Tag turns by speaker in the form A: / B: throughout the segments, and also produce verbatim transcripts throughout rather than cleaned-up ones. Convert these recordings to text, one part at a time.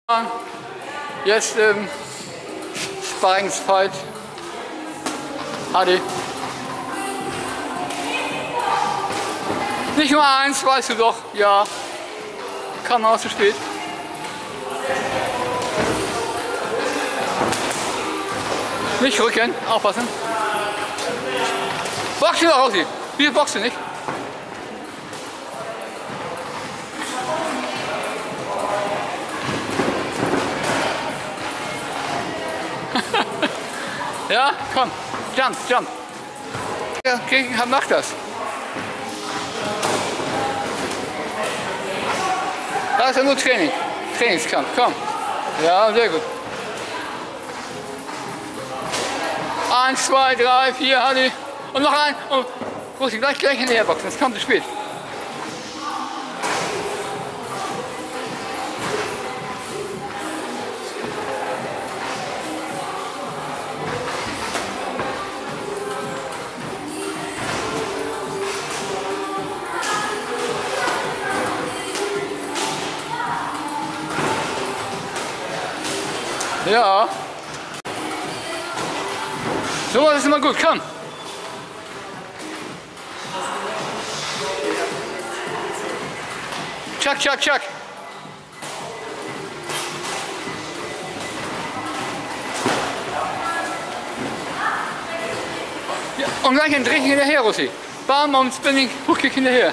A: Jetzt ähm, Sparringsfight. Adi. Nicht nur eins, weißt du doch. Ja. Kam auch zu spät. Nicht rücken, aufpassen. Box doch aus. Wir boxen nicht. Ja, komm, jump, jump. Ja, mach das. Das ist ja nur Training. Trainingskampf, komm. Ja, sehr gut. Eins, zwei, drei, vier, Hadi. Und noch ein. Und Rosi, gleich, gleich hinterher boxen, das kommt zu spät. Ja. So was ist immer gut, komm. Chuck, chuck, chuck. Ja, und gleich ein Drehen hinterher, Russi. Bam, und Spinning, Hookkick hinterher.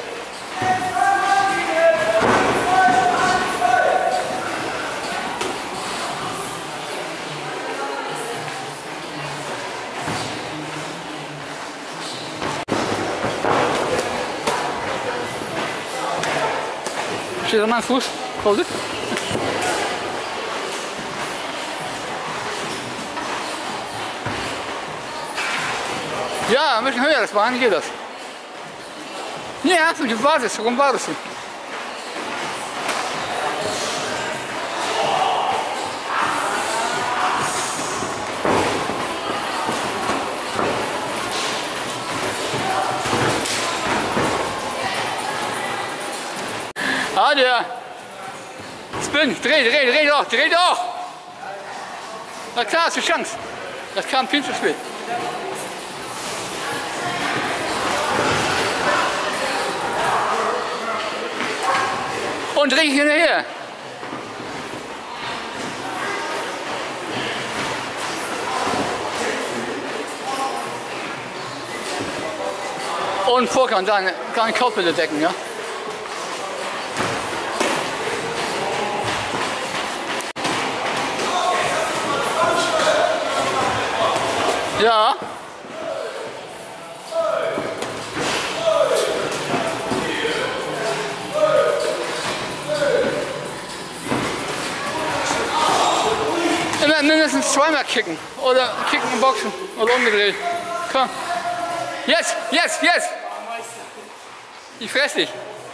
A: Steht an meinem Fuß. Pause. Ja, ein bisschen höher, das war nicht geht das. Ja, du wartest, warum wartest du? Ah, der Spin, dreh, dreh, dreh doch, dreh doch! Na klar, hast du Chance. Das kam viel zu spät. Und dreh hinterher. Und Furkan, deine, deine Kopfhörer decken, ja? Ja. Immer mindestens zweimal kicken. Oder kicken und boxen. Oder umgedreht. Komm. Jetzt, jetzt, jetzt. Ich fress dich.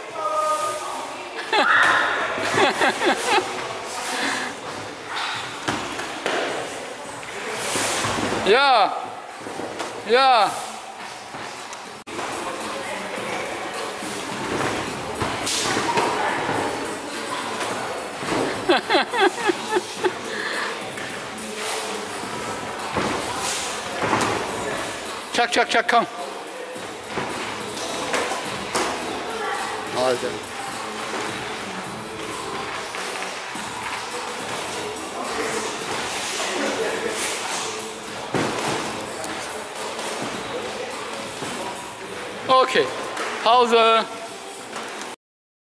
A: Ja, ja. Chuck, chuck, chuck, komm. Alter. Okay, Pause.